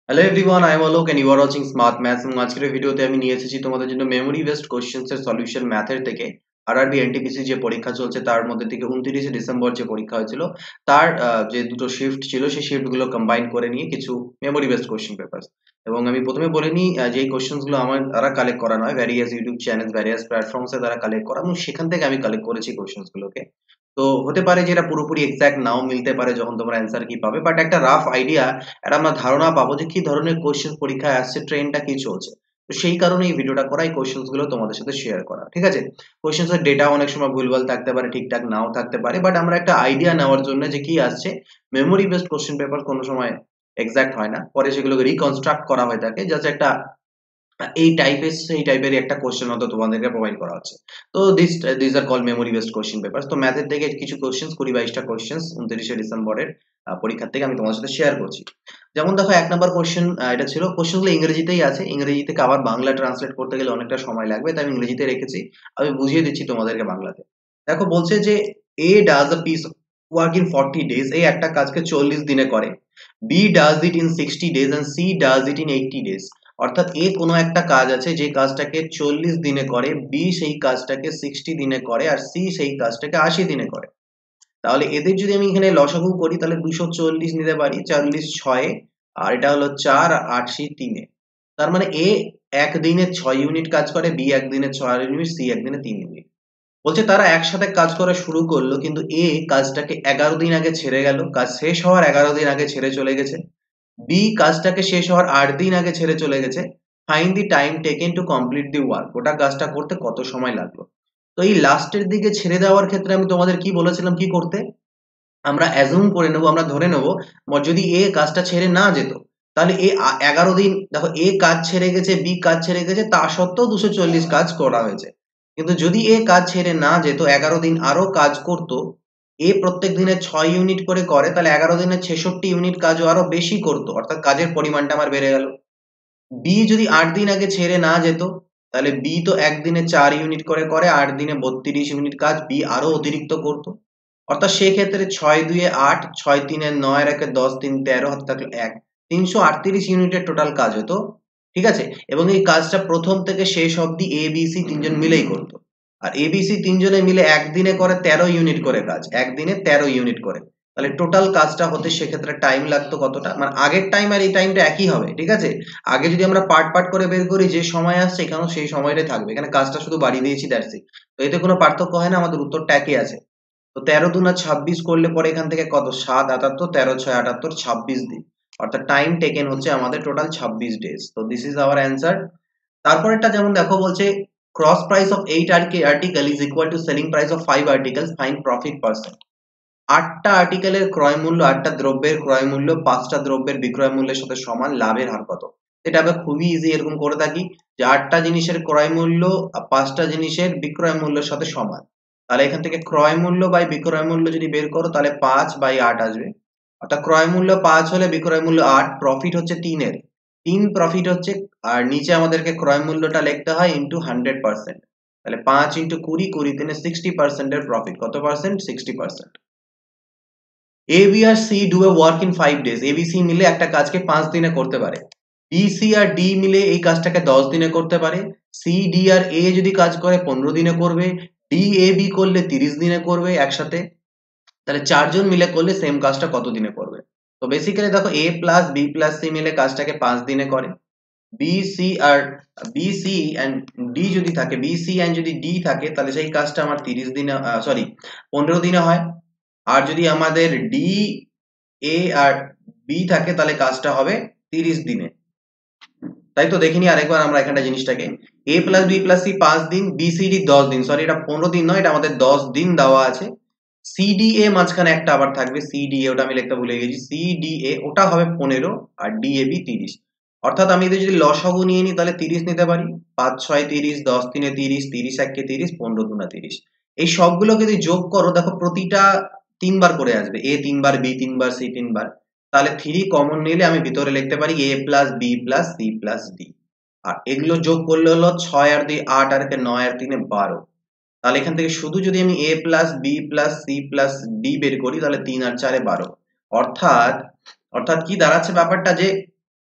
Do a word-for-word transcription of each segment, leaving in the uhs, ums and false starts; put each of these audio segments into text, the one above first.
Hello everyone, I am Alok and you are watching smart maths. এবং আজকের ভিডিওতে আমি নিয়ে এসেছি তোমাদের জন্য মেমোরি বেসড কোশ্চেন্স এর সলিউশন ম্যাথের থেকে। আরআরবি এনটিপিসি যে পরীক্ষা চলছে তার মধ্যে থেকে উনত্রিশে ডিসেম্বর যে পরীক্ষা হয়েছিল তার আহ, যে দুটো শিফট ছিল সেই শিফট গুলো কম্বাইন করে নিয়ে কিছু মেমোরি বেসড কোশ্চেন পেপারস। এবং আমি প্রথমে বলে নিই, আহ, যে এই কোশ্চেন্স গুলো আমার দ্বারা কালেক্ট করা নয়, various YouTube channel various platforms এর দ্বারা কালেক্ট করা, এবং সেখান থেকে আমি কালেক্ট করেছি কোশ্চেন্স গুলোকে। তো হতে পারে যে এটা পুরোপুরি এক্সাক্ট নাও মিলতে পারে যখন তোমরা অ্যান্সার কি পাবে, বাট একটা রাফ আইডিয়া, একটা আমরা ধারণা পাবো যে কি ধরনের কোশ্চেন পরীক্ষায় আসছে, ট্রেন্ডটা কি চলছে। তো সেই কারণে এই ভিডিওটা করা, এই কোশ্চেন্স গুলো তোমাদের সাথে শেয়ার করা, ঠিক আছে। কোশ্চেন্স এর ডেটা অনেক সময় ভুলভাল থাকতে পারে, ঠিকঠাক নাও থাকতে পারে, বাট আমরা একটা আইডিয়া নেওয়ার জন্য যে কি আসছে। মেমোরি বেসড কোশ্চেন পেপার কোনো সময় এক্সাক্ট হয় না, পরে সেগুলোকে রিকনস্ট্রাক্ট করা হয়ে থাকে, জাস্ট একটা এই টাইপের সেই টাইপেরই একটা কোশ্চেন হয়তো তোমাদেরকে প্রোভাইড করা হচ্ছে। তো this this are call memory based question papers. তো ম্যাথের থেকে কিছু কোশ্চেন্স, কুড়ি বাইশটা কোশ্চেন্স উনত্রিশে ডিসেম্বরের আহ, পরীক্ষার থেকে আমি তোমাদের সাথে শেয়ার করছি। যেমন দেখো, এক নম্বর কোশ্চেন, এটা ছিল, কোশ্চেনগুলো ইংরেজিতেই আছে, ইংরেজি থেকে আবার বাংলা ট্রান্সলেট করতে গেলে অনেকটা সময় লাগবে, তাই আমি ইংরেজিতে রেখেছি। আমি বুঝিয়ে দিচ্ছি তোমাদেরকে বাংলাতে। দেখো, বলছে যে A does a piece work in forty days, এই একটা কাজকে চল্লিশ দিনে করে। B does it in sixty days and C does it in eighty days. অর্থাৎ এ কোনো একটা কাজ আছে যে কাজটাকে চল্লিশ দিনে করে, বি সেই কাজটাকে ষাট দিনে করে, আর সি সেই কাজটাকে আশি দিনে করে। তাহলে এদের যদি আমি এখানে লসাগু করি তাহলে দুশো চল্লিশ নিতে পারি, চল্লিশ ছয়ে, আর এটা হলো চার, আর আশি তিনে। তার মানে এ একদিনে ছয় ইউনিট কাজ করে, বি একদিনে ছয় ইউনিট, সি একদিনে তিন ইউনিট। বলছে তারা একসাথে কাজ করা শুরু করলো, কিন্তু এ কাজটাকে এগারো দিন আগে ছেড়ে গেল, কাজ শেষ হওয়ার এগারো দিন আগে ছেড়ে চলে গেছে। বি কাজটাকে শেষ হওয়ার আট দিন আগে ছেড়ে চলে গেছে। Find the time taken to complete the work, ওটা কাজটা করতে কত সময় লাগলো। তো এই লাস্টের দিকে ছেড়ে দেওয়ার ক্ষেত্রে আমি তোমাদের কি বলেছিলাম কি করতে, আমরা অ্যাজুম করে নেবো, আমরা ধরে নেবো যদি এ কাজটা ছেড়ে না যেত, তাহলে এ এগারো দিন, দেখো এ কাজ ছেড়ে গেছে, বি কাজ ছেড়ে গেছে, তা সত্ত্বেও দুশো চল্লিশ কাজ করা হয়েছে। কিন্তু যদি এ কাজ ছেড়ে না যেত, এগারো দিন আরো কাজ করতো, এ প্রত্যেক দিনে ছয় ইউনিট করে করে, তাহলে এগারো দিনে ছেষট্টি ইউনিট কাজও আরো বেশি করতো, অর্থাৎ কাজের পরিমাণটা আমার বেড়ে গেল। বি যদি আট দিন আগে ছেড়ে না যেত, তাহলে বি তো একদিনে চার ইউনিট করে করে, আট দিনে বত্রিশ ইউনিট কাজ বি আরো অতিরিক্ত করতো। অর্থাৎ সেক্ষেত্রে ছয় দুয়ে আট, ছয় তিনে নয়, আর একে দশ, তিন তেরো, হাতে থাকলো এক, তিনশো আটত্রিশ ইউনিটের টোটাল কাজ হতো, ঠিক আছে। এবং এই কাজটা প্রথম থেকে শেষ অবধি এ বি সি তিনজন মিলেই করতো। আর এ বি সি তিনজনে মিলে একদিনে করে তেরো ইউনিট করে কাজ, একদিনে তেরো ইউনিট করে। তাহলে টোটাল কাজটা হতে সেক্ষেত্রে টাইম লাগতো কতটা, মানে আগের টাইম আর এই টাইমটা একই হবে, ঠিক আছে। আগে যদি আমরা পার্ট পার্ট করে বের করি, যে সময় আসছে এখানেও সেই সময়টাই থাকবে, এখানে কাজটা শুধু বাড়িয়ে দিয়েছি, দ্যাটস ইট। তো এতে কোনো পার্থক্য হয় না, আমাদের উত্তরটা একই আছে। তো তেরো দুনা ছাব্বিশ করলে পরে এখান থেকে কত, সাত আটাত্তর, তেরো ছয় আটাত্তর, ছাব্বিশ দিন। অর্থাৎ টাইম টেকেন হচ্ছে আমাদের টোটাল ছাব্বিশ ডেজ। তো দিস ইজ আওয়ার অ্যান্সার। তারপরেরটা যেমন দেখো, বলছে cross price of eight article is equal to selling price of five articles, find profit percent. আটটা আর্টিকেলের ক্রয় মূল্য, আটটা দ্রব্যের ক্রয় মূল্য পাঁচটা দ্রব্যের বিক্রয় মূল্যের সাথে সমান, লাভের হার কত। এটা আমরা খুবই ইজি এরকম করে থাকি, যে আটটা জিনিসের ক্রয় মূল্য আর পাঁচটা জিনিসের বিক্রয় মূল্যের সাথে সমান। তাহলে এখান থেকে ক্রয় মূল্য বাই বিক্রয় মূল্য যদি বের করো, তাহলে পাঁচ বাই আট আসবে। অর্থাৎ ক্রয় মূল্য পাঁচ হলে বিক্রয় মূল্য আট, প্রফিট হচ্ছে তিনের, তিন প্রফিট হচ্ছে। আর নিচে আমাদেরকে ক্রয় মূল্যটা লিখতে হয় ইন্টু হান্ড্রেড পার্সেন্ট। তাহলে পাঁচ ইন্টু কুড়ি, কুড়ি তিনে সিক্সটি পার্সেন্টের প্রফিট, কত percent, sixty percent. A B আর C do a work in five days, A B C মিলে একটা কাজকে পাঁচ দিনে করতে পারে। বি সি আর ডি মিলে এই কাজটাকে দশ দিনে করতে পারে। সি ডি আর এ যদি কাজ করে পনেরো দিনে করবে। ডি এ বি করলে তিরিশ দিনে করবে একসাথে। তাহলে চারজন মিলে করলে সেম কাজটা কত দিনে করবে। তো বেসিক্যালি দেখো, A plus B plus C মিলে কাজটাকে পাঁচ দিনে করে। বি সি আর বি সি অ্যান্ড ডি যদি থাকে, বি সি অ্যান্ড যদি ডি থাকে, তাহলে সেই কাজটা আমার তিরিশ দিনে, সরি পনেরো দিনে হয়। আর যদি আমাদের ডি এ আর বি থাকে, তাহলে কাজটা হবে তিরিশ দিনে। তাই তো দেখিনি আরেকবার আমরা এখানটা জিনিসটাকে, A plus B plus C পাঁচ দিন, বি সি ডি দশ দিন, সরি এটা পনেরো দিন নয়, এটা আমাদের দশ দিন দেওয়া আছে। সি ডি এ মাঝখানে একটা আবার থাকবে, সি ডি এ, ওটা আমি লিখতে ভুলে গেছি, সি ডি এ ওটা হবে পনেরো, আর ডি এ বি তিরিশ। অর্থাৎ আমি এদের যদি লসাগু নিয়ে নিই, তাহলে তিরিশ নিতে পারি, পাঁচ ছয় তিরিশ, দশ তিনে তিরিশ, তিরিশ একে তিরিশ, পনেরো দুনা তিরিশ। এই সবগুলোকে যদি যোগ করো, দেখো প্রতিটা তিনবার করে আসবে, এ তিনবার, বি তিনবার, সি তিনবার। তাহলে থ্রি কমন নিলে আমি ভিতরে লিখতে পারি A plus B plus C plus D. আর এগুলো যোগ করলে হলো ছয় আর দুই আট, আর একে নয় আর তিনে বারো। তাহলে এখান থেকে শুধু যদি আমি A plus B plus C plus D বের করি, তাহলে তিন আর চারে বারো। অর্থাৎ অর্থাৎ কি দাঁড়াচ্ছে ব্যাপারটা, যে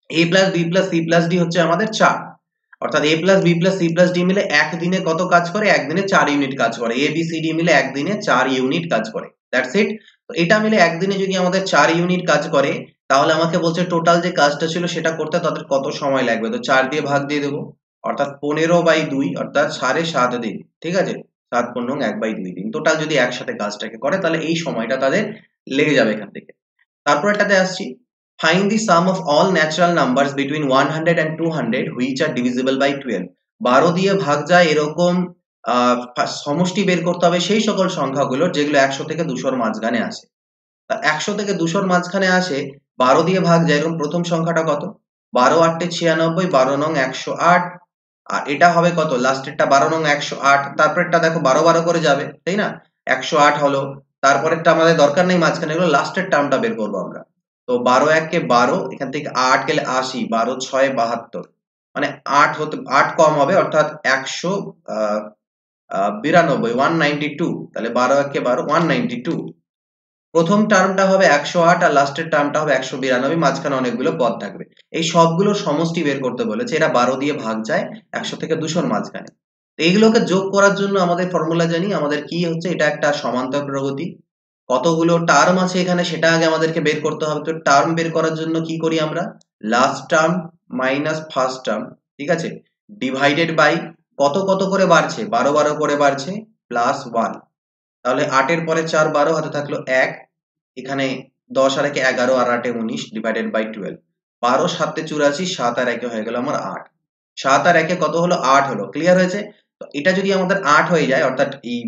a plus B plus C plus D হচ্ছে আমাদের চার, অর্থাৎ a plus B plus C plus D মিলে একদিনে কত কাজ করে, একদিনে চার ইউনিট কাজ করে। এ বি সি ডি মিলে একদিনে চার ইউনিট কাজ করে, দ্যাটস ইট। তো এটা মিলে একদিনে যদি আমাদের চার ইউনিট কাজ করে, তাহলে আমাকে বলছে টোটাল যে কাজটা ছিল সেটা করতে তাদের কত সময় লাগবে। তো চার দিয়ে ভাগ দিয়ে দেবো, অর্থাৎ পনেরো বাই দুই, অর্থাৎ সাড়ে সাত দিন। ঠিক আছে, সাত পনেরো এক বাই দুই দিন টোটাল যদি একসাথে কাজটাকে করে, তাহলে এই সময়টা তাদের লেগে যাবে এখান থেকে। তারপর এটাতে আসছি, find the sum of all natural numbers between one hundred and two hundred which are divisible by twelve. বারো দিয়ে ভাগ যায় এরকম আহ সমষ্টি বের করতে হবে সেই সকল সংখ্যাগুলো যেগুলো একশো থেকে দুশোর মাঝখানে আসে। তা একশো থেকে দুশোর মাঝখানে আসে, বারো দিয়ে ভাগ যায় এরকম প্রথম সংখ্যাটা কত, বারো আটে ছিয়ানব্বই, বারো নং একশো আট, আর এটা হবে কত লাস্টেরটা বারো নং একশো আট। তারপরেরটা দেখো বারো বারো করে যাবে, তাই না, একশো আট হলো। তারপরেরটা আমাদের দরকার নেই মাঝখানে, এগুলো লাস্টের টার্মটা বের করবো আমরা। তো বারো একে বারো, এখান থেকে আট গেলে আশি, বারো ছয় বাহাত্তর, মানে আট হতে আট কম হবে, অর্থাৎ একশো আহ বিরানব্বই, ওয়ান নাইনটি টু। তাহলে বারো একে বারো, ওয়ান নাইনটি টু। প্রথম টার্মটা হবে একশো আট আর লাস্টের টার্মটা হবে একশো বিরানব্বই, মাঝখানে অনেকগুলো পদ থাকবে। এই সবগুলোর সমষ্টি বের করতে বলেছে, এরা বারো দিয়ে ভাগ যায় একশো থেকে দুশোর মাঝখানে। এইগুলোকে যোগ করার জন্য আমাদের ফর্মুলা জানি, আমাদের কি হচ্ছে, এটা একটা সমান্তর প্রগতি। কতগুলো টার্ম আছে এখানে সেটা আগে আমাদেরকে বের করতে হবে। তো টার্ম বের করার জন্য কি করি আমরা, last term minus first term, ঠিক আছে, ডিভাইডেড বাই কত কত করে বাড়ছে, বারো বারো করে বাড়ছে, প্লাস ওয়ান। তাহলে আটের পরে চার, বারো, হাতে থাকলো এক, এখানে দশ আর একে এগারো, আর আটে উনিশ, ডিভাইডেড বাই টুয়েলভ। বারো সাতে চুরাশি, সাত আর একে হয়ে গেল আমার আট, সাত আর একে কত হলো, আট হলো। ক্লিয়ার হয়েছে? তো এটা যদি আমাদের আট হয়ে যায়, অর্থাৎ এই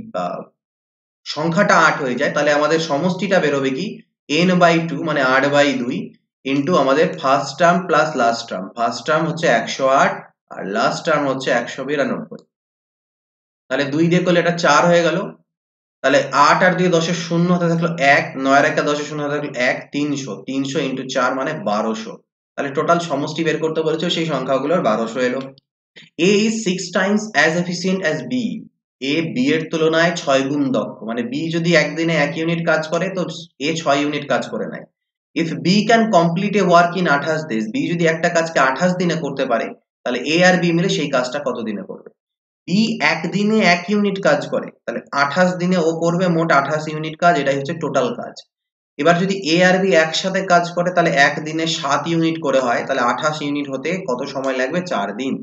সংখ্যাটা আট হয়ে যায়, তাহলে আমাদের সমষ্টিটা বেরোবে কি, এন বাই টু, মানে আট বাই দুই, ইন্টু আমাদের first term plus last term. First term হচ্ছে একশো আট আর লাস্ট টার্ম হচ্ছে একশো বিরানব্বই। তাহলে দুই দিয়ে করলে এটা চার হয়ে গেল। তাহলে আট আর দুই দশের শূন্য হাতে থাকলো এক, নয় আর একটা দশের শূন্য হাতে থাকলো এক, তিনশো, তিনশো ইন্টু চার মানে বারোশো। তাহলে টোটাল সমষ্টি বের করতে বলেছে, সেই সংখ্যাগুলোর বারোশো এলো। A is six times as efficient as B. A B এর তুলনায় ছয় গুণ দক্ষ, মানে B যদি একদিনে এক ইউনিট কাজ করে তো A ছয় ইউনিট কাজ করে নেয়। If B can complete a work in আঠাশ days, B যদি একটা কাজকে আঠাশ দিনে করতে পারে, তাহলে A আর B মিলে সেই কাজটা কত দিনে করবে। B একদিনে এক ইউনিট কাজ করে, তাহলে আঠাশ দিনে ও করবে মোট আঠাশ ইউনিট কাজ, এটাই হচ্ছে টোটাল কাজ। এবার যদি A আর B একসাথে কাজ করে, তাহলে একদিনে সাত ইউনিট করে হয়, তাহলে আঠাশ ইউনিট হতে কত সময় লাগবে, চার দিন।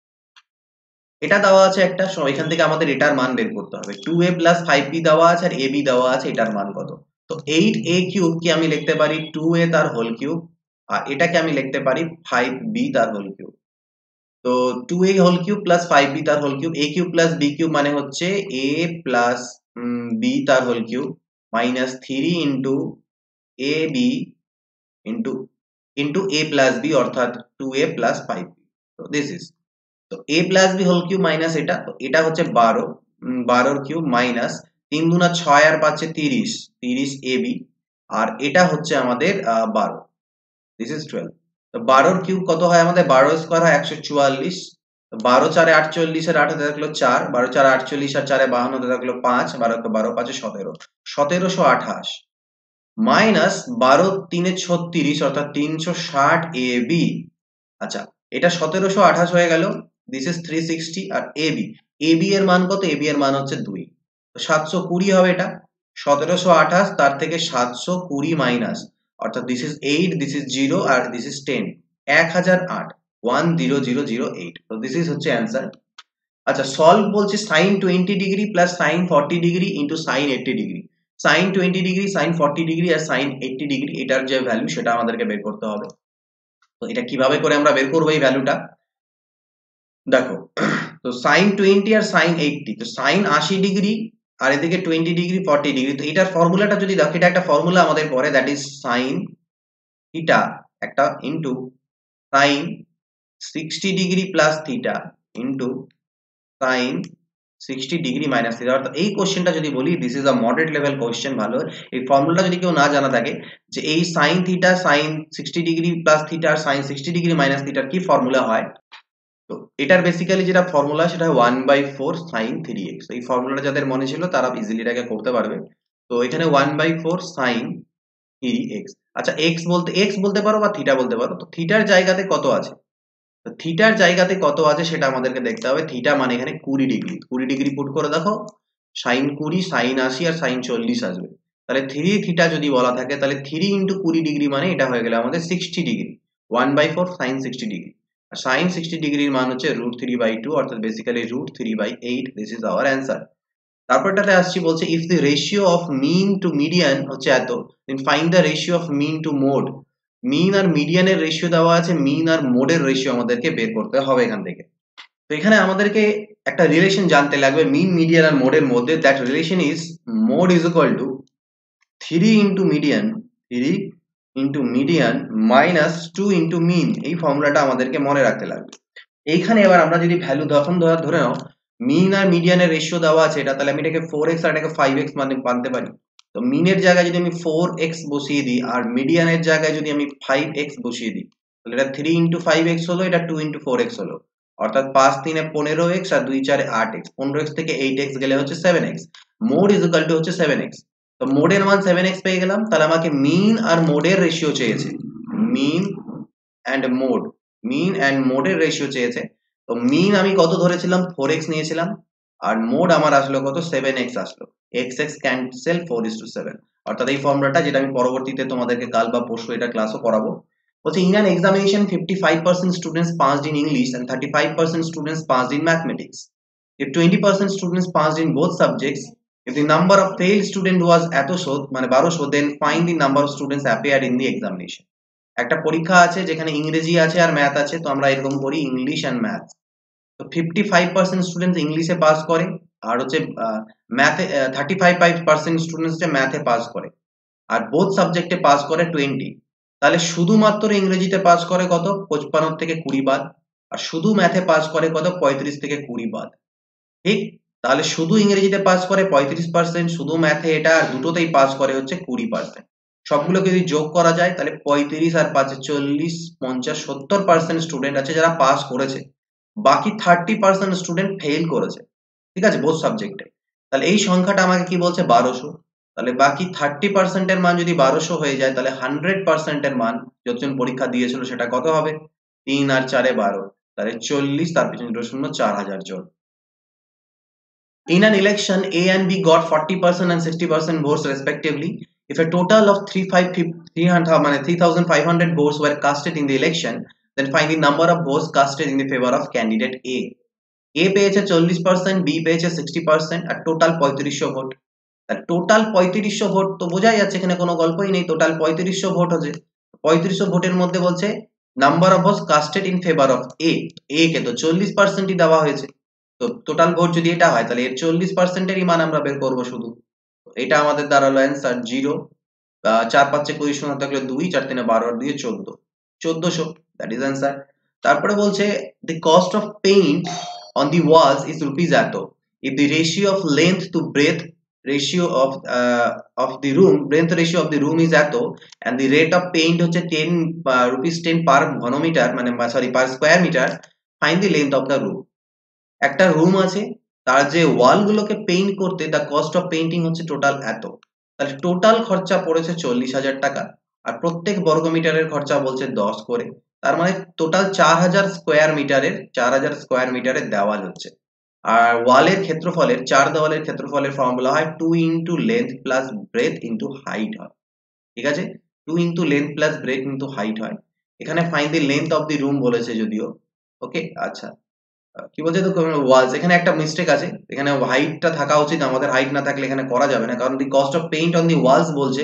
এটা দেওয়া আছে একটা, এখান থেকে আমাদের এটার মান বের করতে হবে। Two A plus five B দেওয়া আছে আর ab দেওয়া আছে, এটার মান কত। তো এইট এ কিউব কি আমি লিখতে পারি টু এ তার হোল কিউব, আর এটাকে আমি লিখতে পারি ফাইভ বি তার হোল কিউব। তো two A whole cube plus five B তার whole cube, a cube plus b cube মানে হচ্ছে a প্লাস b তার whole cube minus three into A B into into a plus b, অর্থাৎ two A plus five B. তো this is, তো a plus B whole cube minus এটা, তো এটা হচ্ছে বারো, বারোর কিউব মাইনাস তিন দুনা ছয় আর পাচ্ছে তিরিশ, তিরিশ এ বি, আর এটা হচ্ছে আমাদের বারো, দিস ইজ টুয়েলভ। তো বারোর কিউব কত হয় আমাদের, বারো স্কোয়ার হয় একশো চুয়াল্লিশ, বারো চারে আটচল্লিশ আর আট হাতে থাকলো চার, বারো চারে আটচল্লিশ আর চারে বাহান্ন হাতে থাকলো পাঁচ, বারো বারো পাঁচে সতেরো, সতেরোশো আঠাশ মাইনাস বারো তিনে ছত্রিশ, অর্থাৎ তিনশো ষাট এ বি। আচ্ছা, এটা সতেরোশো আঠাশ হয়ে গেল, দিস ইজ থ্রি সিক্সটি। আর এবি, এবি এর মান কত, এবি এর মান হচ্ছে দুই, তো সাতশো কুড়ি হবে এটা। সতেরোশো আঠাশ তার থেকে সাতশো কুড়ি মাইনাস, অর্থাৎ this is eight, this is zero আর দিস ইজ টেন, এক হাজার আট, one zero zero zero eight. তো দিস ইজ হচ্ছে অ্যান্সার। আচ্ছা, সলভ বলছে sine twenty degree plus sine forty degree into sine eighty degree. Sine twenty degree, sine forty degree আর sine eighty degree, এটার যে ভ্যালু সেটা আমাদেরকে বের করতে হবে। তো এটা কিভাবে করে আমরা বের করবো এই ভ্যালুটা, দেখো। তো সাইন টোয়েন্টি আর সাইন এইটটি, তো সাইন আশি ডিগ্রি আর এদিকে টোয়েন্টি ডিগ্রি, ফর্টি ডিগ্রি। তো এটার ফর্মুলাটা যদি দেখো, এটা একটা ফর্মুলা আমাদের পরে, দ্যাট ইজ সাইন থিটা একটা into sine sixty degree plus theta into sine sixty degree minus theta. অর্থাৎ এই কোশ্চেনটা যদি বলি, this is a moderate level question, ভালো। এই ফর্মুলাটা যদি কেউ না জানা থাকে, যে এই sine theta, sine sixty degree plus theta আর সাইন সিক্সটি ডিগ্রি মাইনাস থিটার কি ফর্মুলা হয়, তো এটার বেসিক্যালি যেটা ফর্মুলা সেটা হয় one by four sine three X. এই ফর্মুলাটা যাদের মনে ছিল তারা ইজিলি এটাকে করতে পারবে। তো এখানে one by four sine three X, আচ্ছা এক্স বলতে এক্স বলতে পারো বা থিটা বলতে পারো, তো থিটার জায়গাতে কত আছে, তো থিটার জায়গাতে কত আছে সেটা আমাদেরকে দেখতে হবে। থিটা মানে এখানে কুড়ি ডিগ্রি, কুড়ি ডিগ্রি পুট করে দেখো, সাইন কুড়ি, সাইন আশি আর সাইন চল্লিশ আসবে। তাহলে থ্রি থিটা যদি বলা থাকে তাহলে থ্রি ইন্টু কুড়ি ডিগ্রি মানে এটা হয়ে গেলে আমাদের sixty degree, one by four sine sixty degree. আর সাইন সিক্সটি ডিগ্রির মান হচ্ছে রুট থ্রি বাই টু, অর্থাৎ basically root three by eight. This is our answer. তারপরটাতে আসছি, বলছে if the ratio of mean to median হচ্ছে এত, then find the ratio of mean to mode. Mean আর মিডিয়ানের রেশিও দেওয়া আছে, মিন আর মোডের রেশিও আমাদেরকে বের করতে হবে এখান থেকে। তো এখানে আমাদেরকে একটা রিলেশন জানতে লাগবে মিন, মিডিয়ান আর মোডের মধ্যে। That relation is mode is equal to three into median, three into median minus two into mean. এই ফর্মুলাটা আমাদেরকে মনে রাখতে লাগবে। এইখানে এবার আমরা যদি ভ্যালু তখন ধরে নাও মিন আর মিডিয়ানের রেশিও দেওয়া আছে এটা, তাহলে আমি এটাকে ফোর এক্স আর এটাকে ফাইভ এক্স মানে মানতে পারি। তো মিনের জায়গায় যদি আমি ফোর এক্স বসিয়ে দিই আর মিডিয়ানের জায়গায় যদি আমি ফাইভ এক্স বসিয়ে দিই, তাহলে এটা থ্রি ইন্টু ফাইভ এক্স হলো, এটা টু ইন্টু ফোর এক্স হলো, অর্থাৎ পাঁচ তিনে পনেরো এক্স আর দুই চারে আট এক্স। পনেরো এক্স থেকে এইট এক্স গেলে হচ্ছে seven X. Mode is equal to হচ্ছে সেভেন এক্স। তো মোডের মান সেভেন এক্স পেয়ে গেলাম, তাহলে আমাকে মিন আর মোডের রেশিও চেয়েছে, mean and mode, mean and মোডের রেশিও চেয়েছে। তো মিন আমি কত ধরেছিলাম, ফোর এক্স নিয়েছিলাম, আর মোড আমার আসলো কত, সেভেন এক্স আসলো। X X cancel, four is to seven. অর্থাৎ এই ফর্মুলাটা, যেটা আমি পরবর্তীতে তোমাদেরকে কাল বা পরশু এটা ক্লাসও করাবো। বলছে in an examination fifty five percent students passed in English and thirty five percent students passed in mathematics. If twenty percent students passed in both subjects, if the number of failed student was এতশো মানে বারোশো, then find the number of students appeared in the examination. একটা পরীক্ষা আছে যেখানে ইংরেজি আছে আর math আছে, তো আমরা এরকম করি ইংলিশ অ্যান্ড ম্যাথ। তো ফিফটি ফাইভ পার্সেন্ট স্টুডেন্ট ইংলিশে পাস করে, আর হচ্ছে ম্যাথে থার্টি ফাইভ পার্সেন্ট স্টুডেন্ট হচ্ছে ম্যাথে পাস করে, আর বোথ সাবজেক্টে পাস করে টোয়েন্টি। তাহলে শুধুমাত্র ইংরেজিতে পাস করে কত, পঁচপান্ন থেকে কুড়ি বাদ, আর শুধু ম্যাথে পাস করে কত, পঁয়ত্রিশ থেকে কুড়ি বাদ। ঠিক, তাহলে শুধু ইংরেজিতে পাস করে পঁয়ত্রিশ পার্সেন্ট, শুধু ম্যাথে এটা আর দুটোতেই পাস করে হচ্ছে কুড়ি পার্সেন্ট। সবগুলোকে যদি যোগ করা যায় তাহলে পঁয়ত্রিশ আর পাঁচে চল্লিশ, পঞ্চাশ, সত্তর পার্সেন্ট স্টুডেন্ট আছে যারা পাস করেছে, বাকি থার্টি পার্সেন্ট স্টুডেন্ট ফেল করেছে। ঠিক আছে, বোথ সাবজেক্টে। তাহলে এই সংখ্যাটা আমাকে কি বলছে, বারোশো। তাহলে বাকি থার্টি পার্সেন্টের মান যদি বারোশো হয়ে যায়, তাহলে হান্ড্রেড পার্সেন্টের মান যতজন পরীক্ষা দিয়েছিল সেটা কত হবে, তিন আর চারে বারো, তাহলে চল্লিশ, তার পিছনে শূন্য, চার হাজার জন। In an election, A and B got forty percent and sixty percent votes respectively. If a total of three thousand five hundred votes were casted in the election, then find the number of votes casted in the favor of candidate A. A পেয়েছে চল্লিশ percent, B পেয়েছে sixty percent, আর total পঁয়ত্রিশশো vote. Total পঁয়ত্রিশশো vote, তো বোঝাই যাচ্ছে এখানে কোনো গল্পই নেই, টোটাল পঁয়ত্রিশশো ভোট হচ্ছে। পঁয়ত্রিশশো ভোটের মধ্যে বলছে number of votes casted in favour of A, A কে তো চল্লিশ পার্সেন্টই দেওয়া হয়েছে। তো টোটাল ভোট যদি এটা হয় তাহলে এর চল্লিশ পার্সেন্টেরই মান আমরা বের করবো শুধু। এটা আমাদের দাঁড়ালো অ্যান্সার জিরো। চার পাঁচে কুড়ি শূন্য থাকলে দুই, চার তিনে বারো আর দুই চোদ্দ, চোদ্দশো। That is answer. তারপরে বলছে the cost of paint on the walls is rupees এত, if the ratio of length to breadth ratio of uh, of the room breadth ratio of the room is এত and the rate of paint হচ্ছে ten rupees ten per ঘনমিটার মানে sorry per square meter, find the length of the room. একটা room আছে, তার যে wall গুলোকে paint করতে দ্য কস্ট অফ পেইন্টিং হচ্ছে টোটাল এত, তাহলে টোটাল খরচা পড়েছে চল্লিশ হাজার টাকা, আর প্রত্যেক বর্গ মিটারের খরচা বলছে দশ করে। তার মানে টোটাল চার হাজার স্কোয়ার মিটারের চার হাজার স্কোয়ার মিটারের দেওয়াল হচ্ছে। আর ওয়ালের ক্ষেত্রফলের, চার দেওয়ালের ক্ষেত্রফলের ফর্মুলা হয় two into length plus breadth into height হয়। ঠিক আছে, two into length plus breadth into height হয়। এখানে find the length of the room বলেছে যদিও। ওকে, আচ্ছা কি বলছে, তো ওয়ালস, এখানে একটা মিস্টেক আছে, এখানে হাইটটা থাকা উচিত, আমাদের হাইট না থাকলে এখানে করা যাবে না, কারণ the cost of paint on the walls বলছে।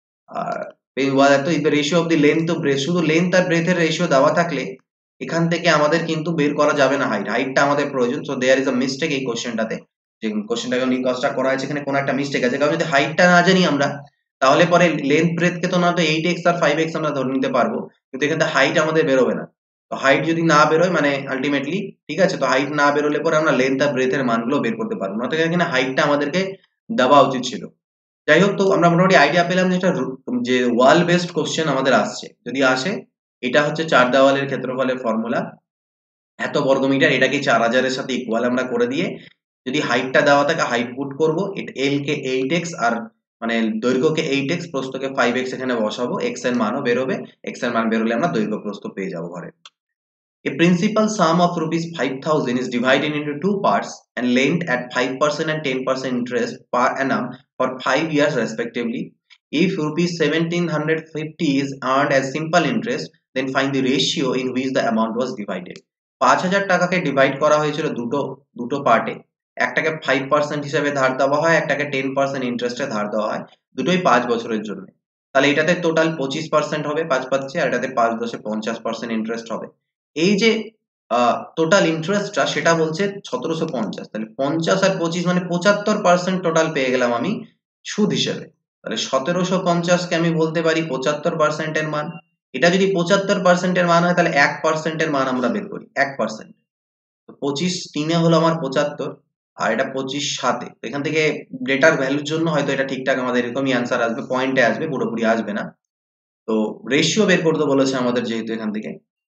আর ওয়াল তো the ratio of the length to breadth, শুধু লেন্থ আর ব্রেথের রেশিও দেওয়া থাকলে এখান থেকে আমাদের কিন্তু বের করা যাবে না হাইট, হাইটটা আমাদের প্রয়োজন। So there is a mistake এই কোশ্চেনটাতে, যে কোশ্চেনটাকে নিয়ে কাজটা করা হয়েছে এখানে কোনো একটা মিস্টেক আছে, কারণ যদি হাইটটা না জানি আমরা তাহলে পরে লেন্থ ব্রেথকে তো না তো এইট এক্স আর ফাইভ এক্স আমরা ধরে নিতে পারবো, কিন্তু এখানে হাইট আমাদের বেরোবে না। তো হাইট যদি না বেরোয় মানে আলটিমেটলি, ঠিক আছে, তো হাইট না বেরোলে পরে আমরা লেন্থ আর ব্রেথের মানগুলো বের করতে পারবো না, তো এখানে হাইটটা আমাদেরকে দেওয়া উচিত ছিল। যাই হোক, তো আমরা মোটামুটি আইডিয়া পেলাম যে এটা যে ওয়াল বেসড কোশ্চেন আমাদের আসছে, যদি আসে এটা হচ্ছে চার দেওয়ালের ক্ষেত্রফলের ফর্মুলা এত বর্গমিটার, এটাকে চার হাজারের সাথে ইকুয়াল আমরা করে দিয়ে যদি হাইটটা দেওয়া থাকে হাইট পুট করবো, এল কে এইট এক্স আর মানে দৈর্ঘ্যকে এইট এক্স, প্রস্থকে ফাইভ এক্স এখানে বসাবো, এক্স এর মানও বেরোবে, এক্স এর মান বেরোলে আমরা দৈর্ঘ্য প্রস্থ পেয়ে যাবো ঘরে। A principal sum of rupees five thousand is divided into two parts and lent at five percent and ten percent interest per annum for five years respectively. If rupees seventeen fifty is earned as simple interest, then find the ratio in which the amount was divided. পাঁচ হাজার টাকাকে divide করা হয়েছিল দুটো দুটো পার্টে, একটাকে five percent হিসেবে ধার দেওয়া হয়, একটাকে টেন পার্সেন্ট ইন্টারেস্টে ধার দেওয়া হয়, দুটোই পাঁচ বছরের জন্য। তাহলে এটাতে টোটাল পঁচিশ পার্সেন্ট হবে পাঁচ পাচ্ছে, আর এটাতে পাঁচ দশে পঞ্চাশ পার্সেন্ট ইন্টারেস্ট হবে। এই যে টোটাল ইন্টারেস্টটা সেটা বলছে সতেরোশো পঞ্চাশ, তাহলে পঞ্চাশ আর পঁচিশ মানে পঁচাত্তর পার্সেন্ট টোটাল পেয়ে গেলাম আমি সুদ হিসেবে। তাহলে সতেরোশো পঞ্চাশকে আমি বলতে পারি পঁচাত্তর পার্সেন্টের মান। এটা যদি পঁচাত্তর পার্সেন্টের মান হয় তাহলে এক পার্সেন্টের মান আমরা বের করি, এক পার্সেন্ট। তো পঁচিশ তিনে হলো আমার পঁচাত্তর, আর এটা পঁচিশ সাতে, এখান থেকে ডেটার ভ্যালুর জন্য হয়তো এটা ঠিকঠাক আমাদের এরকমই অ্যান্সার আসবে, পয়েন্টে আসবে, পুরোপুরি আসবে না। তো রেশিও বের করতে বলেছে আমাদের যেহেতু এখান থেকে।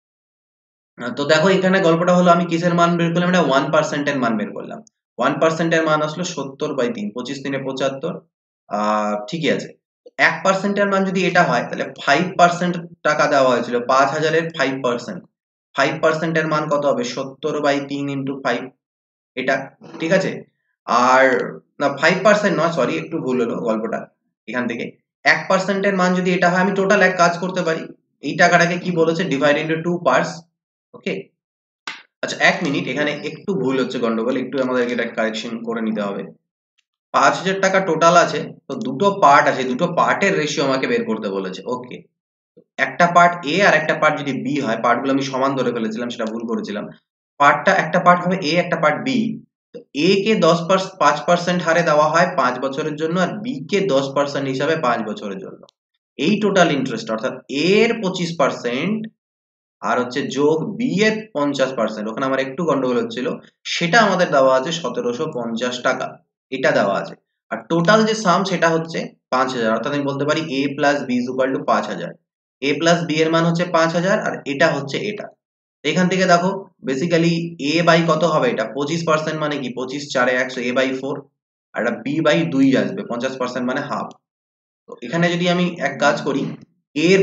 তো দেখো এখানে গল্পটা হলো আমি কিসের মান বের করলাম, এটা ওয়ান পার্সেন্টের মান বের করলাম। ওয়ান পার্সেন্টের মান আসলো সত্তর বাই তিন, পঁচিশ তিনে পঁচাত্তর। আহ ঠিকই আছে। এক পার্সেন্টের মান যদি এটা হয় তাহলে ফাইভ পার্সেন্ট টাকা দেওয়া হয়েছিল, পাঁচ হাজারের ফাইভ পার্সেন্ট, ফাইভ পার্সেন্টের মান কত হবে, সত্তর বাই তিন ইন্টু ফাইভ, এটা ঠিক আছে। আর না ফাইভ পার্সেন্ট নয়, সরি একটু ভুল হলো গল্পটা এখান থেকে। এক পার্সেন্টের মান যদি এটা হয় আমি টোটাল এক কাজ করতে পারি, এই টাকাটাকে কি বলেছে, divide into two parts. Okay, আচ্ছা এক মিনিট, এখানে একটু ভুল হচ্ছে, গন্ডগোল, একটু আমাদেরকে এটা কারেকশন করে নিতে হবে। পাঁচ হাজার টাকা টোটাল আছে, তো দুটো পার্ট আছে, দুটো পার্টের রেশিও আমাকে বের করতে বলেছে। ওকে, একটা পার্ট এ আর একটা পার্ট যদি বি হয়, পার্টগুলো আমি সমান ধরে ফেলেছিলাম, সেটা ভুল করেছিলাম। পার্টটা একটা পার্ট হবে এ, একটা পার্ট বি। তো এ কে দশ পাঁচ পার্সেন্ট হারে দেওয়া হয় পাঁচ বছরের জন্য, আর বি কে দশ পার্সেন্ট হিসাবে পাঁচ বছরের জন্য। এই টোটাল ইন্টারেস্ট অর্থাৎ এর পঁচিশ পার্সেন্ট আর হচ্ছে যোগ বি এর পঞ্চাশ পার্সেন্ট, ওখানে আমার একটু গন্ডগোল হচ্ছিল, সেটা আমাদের দেওয়া আছে সতেরোশো পঞ্চাশ টাকা, এটা দেওয়া আছে। আর টোটাল যে সাম সেটা হচ্ছে পাঁচ হাজার, অর্থাৎ আমি বলতে পারি A plus B is equal to পাঁচ হাজার। এ প্লাস বি এর মান হচ্ছে পাঁচ হাজার, আর এটা হচ্ছে এটা। এখান থেকে দেখো বেসিক্যালি এ বাই কত হবে, এটা পঁচিশ পার্সেন্ট মানে কি, পঁচিশ চারে একশো, এ বাই ফোর, আর এটা বি বাই দুই আসবে, পঞ্চাশ পার্সেন্ট মানে হাফ। তো এখানে যদি আমি এক কাজ করি, এর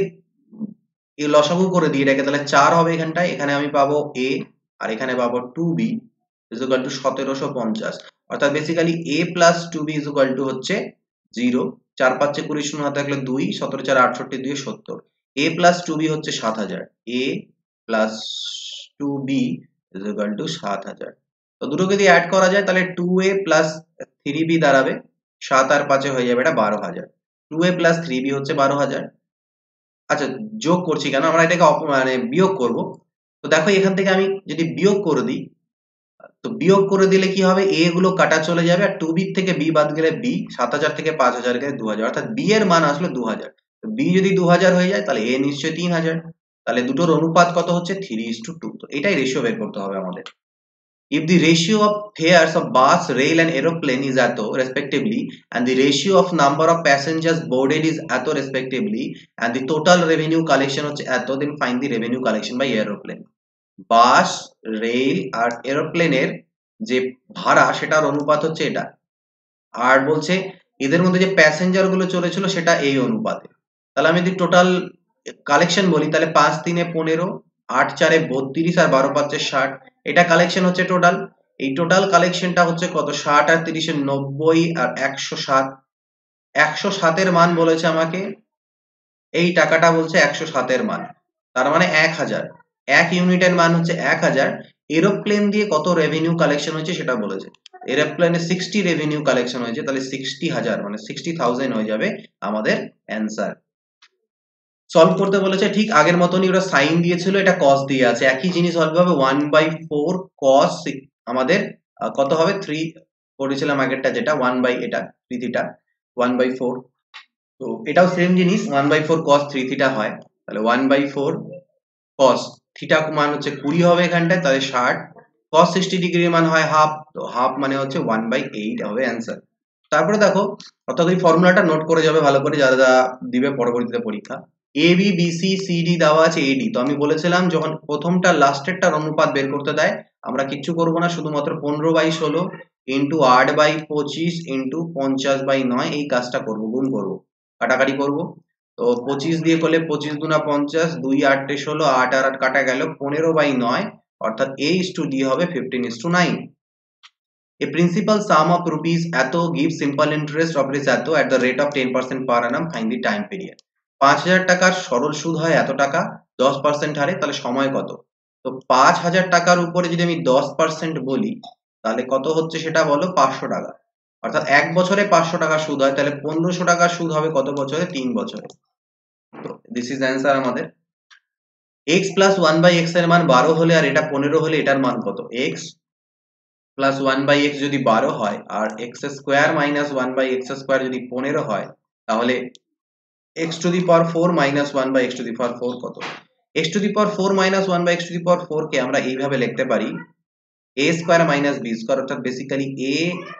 এ লসাগু করে দিই এটাকে, তাহলে চার হবে এখানটায়, এখানে আমি পাবো এ, আর এখানে পাবো two B is equal to সতেরোশো পঞ্চাশ। অর্থাৎ basically A plus two B is equal to হচ্ছে জিরো, চার পাঁচে কুড়ি, শূন্য হাতে থাকলে দুই, সতেরো চার আটষট্টি, দুই সত্তর। এ প্লাস টু বি হচ্ছে সাত হাজার, A plus two B is equal to সাত হাজার। তো দুটোকে দিয়ে অ্যাড করা যায়, তাহলে two A plus three B দাঁড়াবে, সাত আর পাঁচে হয়ে যাবে এটা বারো হাজার। Two A plus three B হচ্ছে বারো হাজার। আচ্ছা যোগ করছি কেন, আমরা এটাকে মানে বিয়োগ করব। তো দেখো এখান থেকে আমি যদি বিয়োগ করে দিই, তো বিয়োগ করে দিলে কি হবে, এ গুলো কাটা চলে যাবে, আর টু বি থেকে বি বাদ গেলে বি, সাত হাজার থেকে পাঁচ হাজার গেলে দু হাজার, অর্থাৎ বি এর মান আসলো দু হাজার। বি যদি দু হাজার হয়ে যায় তাহলে এ নিশ্চয়ই তিন হাজার, তাহলে দুটোর অনুপাত কত হচ্ছে, থ্রি ইস টু টু। তো এটাই রেশিও বের করতে হবে আমাদের। If the ratio of fares of bus, rail and aeroplane is এত respectively, and the ratio of number of passengers boarded is এত respectively, and the total revenue collection হচ্ছে এত, then find the revenue collection by aeroplane. Bus, rail আর এরোপ্লেনের যে ভাড়া সেটার অনুপাত হচ্ছে এটা, আর বলছে এদের মধ্যে যে প্যাসেঞ্জার গুলো চলেছিল সেটা এই অনুপাতে। তাহলে আমি যদি টোটাল কালেকশন বলি, তাহলে পাঁচ তিনে পনেরো, আট চারে বত্রিশ, আর বারো পাঁচে ষাট, এটা কালেকশন হচ্ছে টোটাল। এই টোটাল কালেকশনটা হচ্ছে কত, ষাট আর তিরিশে নব্বই, আর একশো সাত। একশো সাতের মান বলেছে আমাকে, এই টাকাটা বলছে একশো সাতের মান, তার মানে এক হাজার, এক ইউনিটের মান হচ্ছে এক হাজার। এরোপ্লেন দিয়ে কত রেভিনিউ কালেকশন হয়েছে সেটা বলেছে, এরোপ্লেনে সিক্সটি রেভিনিউ কালেকশন হয়েছে, তাহলে সিক্সটি হাজার মানে সিক্সটি থাউজেন্ড হয়ে যাবে আমাদের অ্যান্সার। সলভ করতে বলেছে ঠিক আগের মতনই, ওরা সাইন দিয়েছিল, এটা কস দিয়ে আছে, একই জিনিস সলভ হবে। ওয়ান বাই ফোর কস আমাদের কত হবে, থ্রি করেছিলাম আগেরটা যেটা, ওয়ান বাই এটা three theta, one by four. তো এটাও সেম জিনিস, one by four cos three theta হয়, তাহলে one by four cos theta মান হচ্ছে কুড়ি হবে এখানটায়, তাহলে ষাট। কস সিক্সটি ডিগ্রির মান হয় হাফ, তো হাফ মানে হচ্ছে ওয়ান বাই এইট হবে অ্যান্সার। তারপরে দেখো, অর্থাৎ ওই ফর্মুলাটা নোট করে যাবে ভালো করে যারা যারা দিবে পরবর্তীতে পরীক্ষা। A B B C C D দেওয়া আছে এডি, তো আমি বলেছিলাম যখন প্রথমটা লাস্টেরটার অনুপাত বের করতে দেয় আমরা কিচ্ছু করবো না, শুধুমাত্র পনেরো বাই ষোলো ইন্টু আট বাই পঁচিশ ইন্টু পঞ্চাশ বাই নয়, এই কাজটা করবো, গুণ করবো, কাটাকাটি করবো। তো পঁচিশ দিয়ে করলে পঁচিশ দুনা পঞ্চাশ, দুই আটটে ষোলো, আট আর আট কাটা গেল, পনেরো বাই নয়, অর্থাৎ a is to d হবে fifteen is to nine. A principal sum of rupees এত gives simple interest of rupees এত at the rate of ten percent per annum, find the time period। পাঁচ হাজার টাকার সরল সুদ হয় এত টাকা দশ পার্সেন্ট হারে, তাহলে সময় কত? তো পাঁচ হাজার টাকার উপরে যদি আমি দশ পার্সেন্ট বলি তাহলে কত হচ্ছে সেটা বলো, পাঁচশো টাকা। অর্থাৎ এক বছরে পাঁচশো টাকা সুদ হয়, তাহলে পনেরোশো টাকার সুদ হবে কত বছরে? তিন বছরে। তো দিস ইজ অ্যান্সার আমাদের। x plus one by X এর মান বারো হলে আর এটা পনেরো হলে এটার মান কত? x plus one by x যদি বারো হয় আর x square minus one by x square যদি পনেরো হয়, তাহলে x to the power four minus one by x to the power four কত? X to the power four minus one by x to the power four কে আমরা এইভাবে লিখতে পারি a square minus b square, অর্থাৎ basically A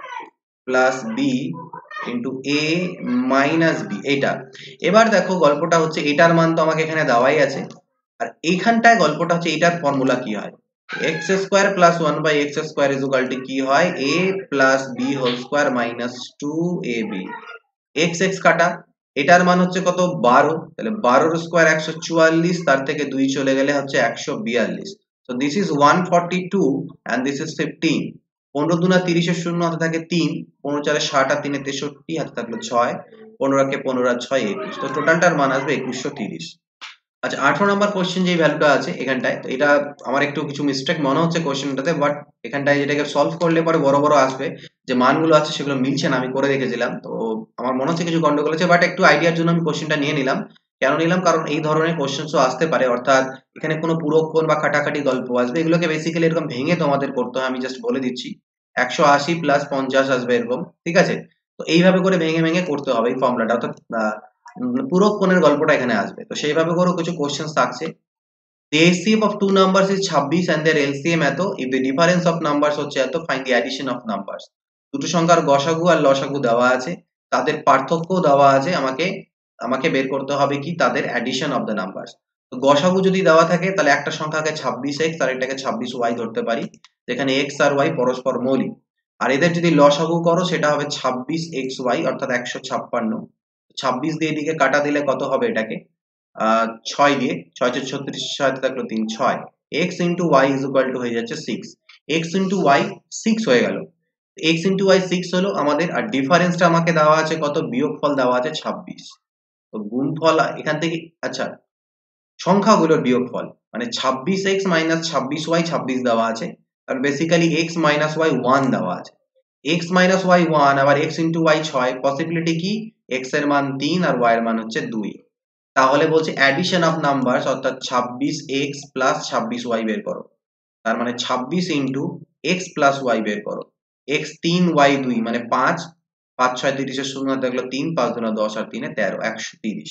plus b into a minus b, এইটা। এবার দেখো গল্পটা হচ্ছে এটার মান তো আমাকে এখানে দেওয়াই আছে, আর এইখানটায় গল্পটা হচ্ছে এটার ফর্মুলা কি হয়, x square plus one by x square is equal to কি হয়, a plus B whole square minus two a b. X x কাটা, এটার মান হচ্ছে কত? বারো, তাহলে বারোর স্কোয়ার একশো চুয়াল্লিশ, তার থেকে দুই চলে গেলে হচ্ছে একশো বিয়াল্লিশ। তো this is one forty two and this is fifteen. পনেরো দুনা তিরিশের শূন্য হাতে থাকে তিন, পনেরো চারে ষাট আর তিনে তেষট্টি, হাতে থাকলো ছয়, পনেরো কে পনেরো আর ছয় একুশ, তো টোটালটার মান আসবে একুশশো তিরিশ। আচ্ছা, আঠারো নম্বর কোশ্চেন যে ভ্যালুটা আছে এখানটায়, তো এটা আমার একটু কিছু মিস্টেক মনে হচ্ছে কোশ্চেনটাতে, বাট এখানটায় যেটাকে সলভ করলে পরে বড় বড় আসবে, যে মানগুলো আছে সেগুলো মিলছে না, আমি করে রেখেছিলাম, তো আমার মনে হচ্ছে কিছু গন্ডগোল আছে, বাট একটু আইডিয়ার জন্য আমি কোশ্চেনটা নিয়ে নিলাম। কেন নিলাম? কারণ এই ধরনের কোশ্চেনসও আসতে পারে, অর্থাৎ এখানে কোনো পুরোক্ষণ বা কাটাকাটি গল্প আসবে, এগুলোকে বেসিক্যালি এরকম ভেঙে তোমাদের করতে হয়, আমি জাস্ট বলে দিচ্ছি। একশো আশি প্লাস পঞ্চাশ আসবে এরকম, ঠিক আছে? তো এইভাবে করে ভেঙে ভেঙে করতে হবে এই ফর্মুলাটা, অর্থাৎ পুরোক্ষণের গল্পটা এখানে আসবে, তো সেইভাবে করেও কিছু কোশ্চেন থাকছে। The H C F of two numbers is ছাব্বিশ and their L C M এত, if the difference of numbers হচ্ছে এত, find the addition of numbers। দুটো সংখ্যার গসাগু আর লসাগু দেওয়া আছে, তাদের পার্থক্যও দেওয়া আছে, আমাকে আমাকে বের করতে হবে কি, তাদের addition of the numbers। তো গসাগু যদি দেওয়া থাকে তাহলে একটা সংখ্যাকে ছাব্বিশ এক্স আর এটাকে ছাব্বিশ ওয়াই ধরতে পারি, যেখানে x আর y পরস্পর মৌলিক। আর এদের যদি লসাগু করো সেটা হবে ছাব্বিশ এক্স ওয়াই, অর্থাৎ একশো ছাপ্পান্ন। ছাব্বিশ দিয়ে এদিকে কাটা দিলে কত হবে এটাকে? আহ ছয় দিয়ে, ছয় ছয় ছত্রিশ, ছয় থাকলো তিন, ছয়। X into y is equal to হয়ে যাচ্ছে six. X into y six হয়ে গেল, এক্স ইন্টু ওয়াই সিক্স হলো আমাদের, আর ডিফারেন্সটা আমাকে দেওয়া আছে কত? বিয়োগফল দেওয়া আছে ছাব্বিশ। তো গুণফল এখান থেকে, আচ্ছা সংখ্যাগুলোর বিয়োগফল মানে ছাব্বিশ এক্স মাইনাস ছাব্বিশ ওয়াই, ছাব্বিশ দেওয়া আছে, আর basically x minus y one দেওয়া আছে। এক্স মাইনাস ওয়াই ওয়ান, আবার এক্স ইন্টু ওয়াই ছয়, পসিবিলিটি কি? এক্স এর মান তিন আর ওয়াই এর মান হচ্ছে দুই। তাহলে বলছে অ্যাডিশন অফ নাম্বারস, অর্থাৎ ছাব্বিশ এক্স প্লাস ছাব্বিশ ওয়াই বের করো, তার মানে ছাব্বিশ ইন্টু এক্স প্লাস ওয়াই বের করো। এক্স তিন ওয়াই দুই মানে পাঁচ, পাঁচ ছয় তিরিশের শূন্য দেখলো তিন, পাঁচ দুনা দশ আর তিনে তেরো, একশো তিরিশ।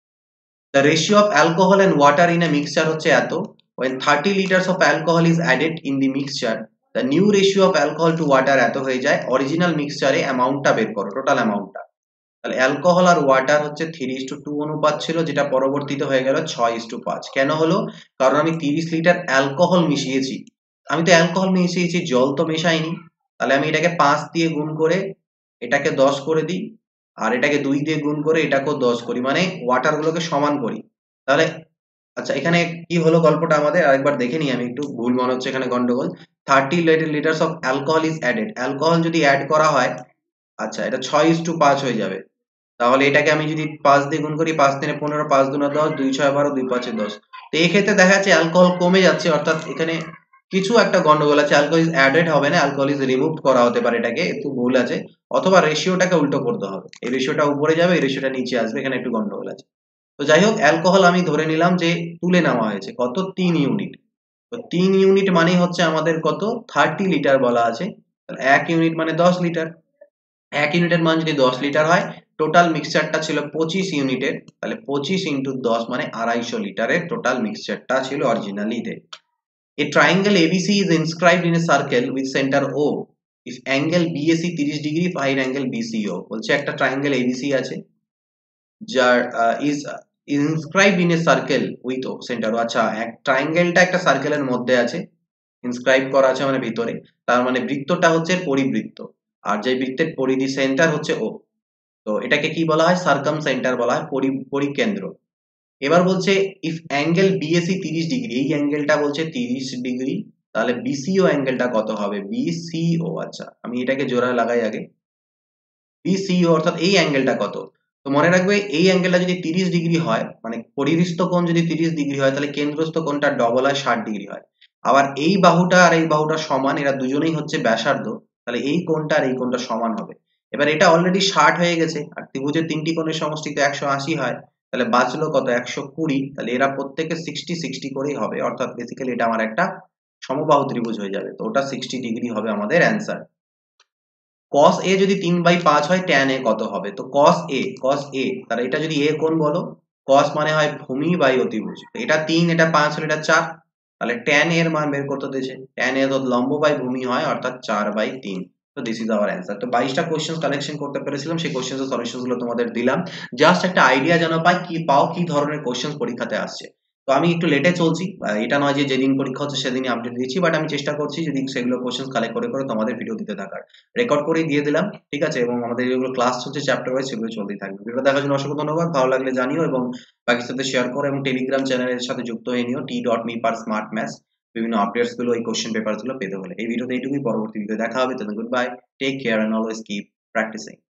The ratio of alcohol and water in a mixture হচ্ছে এত, when thirty liters of alcohol is added in the mixture, the new ratio of alcohol to water এত হয়ে যায়। অরিজিনাল মিক্সচারে অ্যামাউন্টটা বের করো, টোটাল অ্যামাউন্টটা। তাহলে অ্যালকোহল আর ওয়াটার হচ্ছে থ্রি ইস টু টু অনুপাত ছিল, যেটা পরবর্তীতে হয়ে গেল ছয় ইস টু পাঁচ। কেন হলো? কারণ আমি তিরিশ লিটার অ্যালকোহল মিশিয়েছি, আমি তো অ্যালকোহল মিশিয়েছি, জল তো মেশাইনি। তাহলে আমি এটাকে পাঁচ দিয়ে গুণ করে এটাকে দশ করে দিই, আর এটাকে দুই দিয়ে গুণ করে এটাকেও দশ করি, মানে ওয়াটার গুলোকে সমান করি। তাহলে আচ্ছা, এখানে কি হলো গল্পটা আমাদের আরেকবার দেখে নিই, আমি একটু ভুল মনে হচ্ছে এখানে গন্ডগোল। Thirty litres of alcohol is added, alcohol যদি অ্যাড করা হয়, আচ্ছা এটা ছয় ইস টু পাঁচ হয়ে যাবে। তাহলে এটাকে আমি যদি পাঁচ দিয়ে গুণ করি, পাঁচ তিনে পনেরো, পাঁচ দুনা দশ, দুই ছয় বারো, দুই পাঁচে দশ। তো এই ক্ষেত্রে দেখা যাচ্ছে অ্যালকোহল কমে যাচ্ছে, অর্থাৎ এখানে কিছু একটা গন্ডগোল আছে, অ্যালকোহল ইজ অ্যাডেড হবে না, অ্যালকোহল ইজ রিমুভ করা হতে পারে, এটাকে একটু ভুল আছে, অথবা রেশিওটাকে উল্টো করতে হবে, এই রেশিওটা উপরে যাবে, এই রেশিওটা নিচে আসবে, এখানে একটু গন্ডগোল আছে। তো যাই হোক, অ্যালকোহল আমি ধরে নিলাম যে তুলে নেওয়া হয়েছে কত? তিন ইউনিট। তো তিন ইউনিট মানেই হচ্ছে আমাদের কত? থার্টি লিটার বলা আছে, এক ইউনিট মানে দশ লিটার। এক ইউনিটের মান যদি দশ লিটার হয়, টোটাল মিক্সচারটা ছিল পঁচিশ ইউনিটের, তাহলে পঁচিশ ইন্টু দশ মানে আড়াইশো লিটারের টোটাল মিক্সচারটা ছিল অরিজিনালিতে। A triangle A B C is inscribed in a circle with center O if angle B A C তিরিশ degree, find angle B C O। বলছে একটা ট্রায়াঙ্গেল A B C আছে, যার is inscribed in a circle with O center O। আচ্ছা, এক ট্রায়াঙ্গেলটা একটা সার্কেলের মধ্যে আছে, ইনস্ক্রাইব করা আছে মানে ভিতরে, তার মানে বৃত্তটা হচ্ছে পরিবৃত্ত, আর যে বৃত্তের পরিধি সেন্টার হচ্ছে ও। তো এটাকে কি বলা হয়? সার্কাম সেন্টার বলা হয়, পরি পরিকেন্দ্র। এবার বলছে ইফ অ্যাঙ্গেল বিএসি তিরিশ ডিগ্রি, এই অ্যাঙ্গেলটা বলছে তিরিশ ডিগ্রি, তাহলে বিসিও অ্যাঙ্গেলটা কত হবে? বিসিও, আচ্ছা আমি এটাকে জোড়া লাগাই আগে। বিসিও অর্থাৎ এই অ্যাঙ্গেলটা কত? তো মনে রাখবে এই অ্যাঙ্গেলটা যদি তিরিশ ডিগ্রি হয়, মানে পরিস্থ কোণ যদি তিরিশ ডিগ্রি হয়, তাহলে কেন্দ্রস্থ কোণটা ডবল হয়, ষাট ডিগ্রি হয়। আবার এই বাহুটা আর এই বাহুটা সমান, এরা দুজনেই হচ্ছে ব্যাসার্ধ, তাহলে এই কোণটা আর এই কোণটা সমান হবে। এবার এটা অলরেডি ষাট হয়ে গেছে, আর ত্রিভুজের তিনটি কোণের সমষ্টি তো একশো আশি হয়, তাহলে বাঁচলো কত? একশো কুড়ি। তাহলে এরা প্রত্যেকে সিক্সটি সিক্সটি করেই হবে, অর্থাৎ বেসিক্যালি এটা আমার একটা সমবাহু ত্রিভুজ হয়ে যাবে। তো ওটা সিক্সটি ডিগ্রি হবে আমাদের অ্যান্সার। cos a যদি তিন বাই পাঁচ হয়, tan a কত হবে? তো cos a, cos a, তাহলে এটা যদি a কোণ বলো, cos মানে হয় ভূমি বাই অতিভুজ, এটা তিন, এটা পাঁচ হলে এটা চার, তাহলে tan a এর মান বের করতে দিয়েছে, tan a তো লম্ব বাই ভূমি হয়, অর্থাৎ চার বাই তিন। তো দিস ইজ আওয়ার অ্যান্সার। তো বাইশটা কোশ্চেন কালেকশন করতে পেরেছিলাম, সেই কোশ্চেনের সলিউশন গুলো তোমাদের দিলাম, জাস্ট একটা আইডিয়া যেন পাই কি পাও কি ধরনের কোশ্চেন পরীক্ষাতে আসছে। তো আমি একটু লেটে চলছি, এটা নয় যে যেদিন পরীক্ষা হচ্ছে সেদিনই আপডেট দিচ্ছি, বাট আমি চেষ্টা করছি যদি সেগুলো কোশ্চেন কালেক্ট করে করে তোমাদের ভিডিও দিতে থাকার, রেকর্ড করেই দিয়ে দিলাম, ঠিক আছে? এবং আমাদের যেগুলো ক্লাস চলছে চ্যাপ্টার ওয়াইজ, সেগুলো চলতেই থাকবে। ভিডিও দেখার জন্য অসংখ্য ধন্যবাদ, ভালো লাগলে জানিও এবং বাকির সাথে শেয়ার করো, এবং টেলিগ্রাম চ্যানেলের সাথে যুক্ত হয়ে নিও, t dot me per smart maths, বিভিন্ন আপডেটস গুলো এই কোশ্চেন পেপার গুলো পেতে হলে। এই ভিডিওতে এইটুকুই, পরবর্তী ভিডিও দেখা হবে, তখন goodbye, take care and always keep practising.